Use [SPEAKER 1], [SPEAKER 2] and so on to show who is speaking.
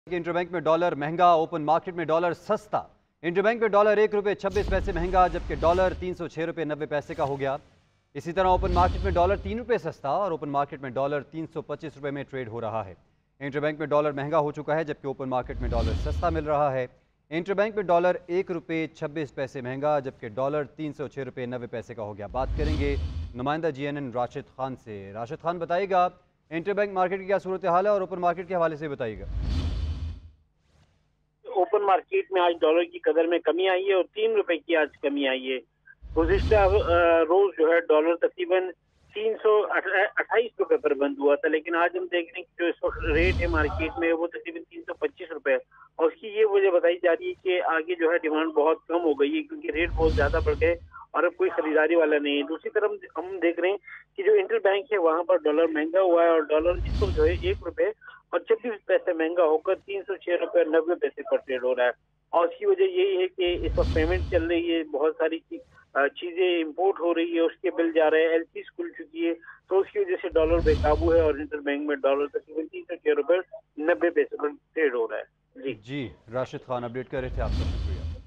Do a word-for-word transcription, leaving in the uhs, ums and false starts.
[SPEAKER 1] Interbank में dollar महंगा, open market में डॉलर सस्ता। इंटरबैंक में डॉलर एक रुपये छब्बीस पैसे महंगा, जबकि डॉलर तीन सौ छः रुपये नब्बे पैसे का हो गया। इसी तरह ओपन मार्केट में डॉलर तीन रुपये सस्ता और ओपन मार्केट में डॉलर तीन सौ पच्चीस रुपये में ट्रेड हो रहा है। इंटरबैंक में डॉलर महंगा हो चुका है, जबकि ओपन मार्केट में डॉलर सस्ता मिल रहा है। इंटरबैंक में डॉलर एक रुपये छब्बीस पैसे महंगा, जबकि डॉलर तीन सौ छः रुपये नब्बे पैसे का हो गया। बात करेंगे नुमाइंदा G N N Rashid Khan से। राशिद खान, बताइएगा इंटरबैंक मार्केट की क्या सूरत हाल है और ओपन मार्केट के हवाले से बताइएगा।
[SPEAKER 2] ओपन मार्केट में आज डॉलर की कदर में कमी आई है और तीन रुपए की आज कमी आई है। गुज़िश्ता रोज जो है डॉलर तकरीबन तीन सौ अट्ठाईस रुपए पर बंद हुआ था, लेकिन आज हम देख रहे हैं कि जो इस वक्त रेट है मार्केट में वो तकरीबन तीन सौ पच्चीस रुपए है। और उसकी ये वजह बताई जा रही है कि आगे जो है डिमांड बहुत कम हो गई है, क्योंकि रेट बहुत ज्यादा बढ़ गए और अब कोई खरीदारी वाला नहीं है। दूसरी तरफ हम देख रहे हैं कि जो इंटर बैंक है वहां पर डॉलर महंगा हुआ है और डॉलर इस वक्त जो है एक रुपए और छब्बीस पैसे महंगा होकर तीन सौ छह रुपए नब्बे पैसे पर ट्रेड हो रहा है। और उसकी वजह यही है कि इस वक्त पेमेंट चल रही है, बहुत सारी चीजें इंपोर्ट हो रही है, उसके बिल जा रहे हैं, एलसी खुल चुकी है, तो उसकी वजह से डॉलर बेकाबू है और इंटर बैंक में डॉलर तकरीबन तीन सौ छह रुपए नब्बे पैसे पर ट्रेड हो रहा है। जी
[SPEAKER 1] जी राशिद खान अपडेट कर रहे थे, आपका शुक्रिया।